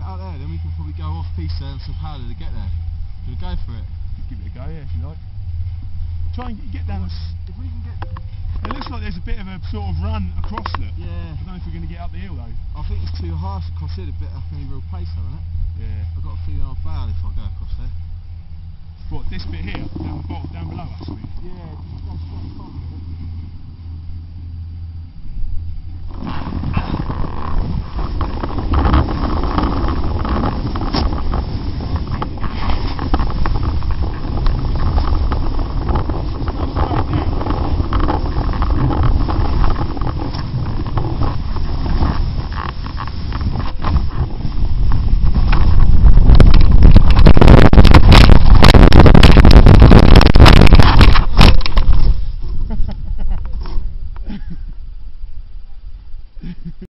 out there, then we can probably go off piste and some powder to get there. Do we go for it? Give it a go, yeah, if you like. Try and get down. If we can get... It looks like there's a bit of a sort of run across it. Yeah. I don't know if we're going to get up the hill though. I think it's too harsh across here to bit up any real pace though, isn't it? Yeah. I've got a feeling I'll bail if I go across there. What, this bit here? Down the bottom, down below us? Yeah, just go straight across it.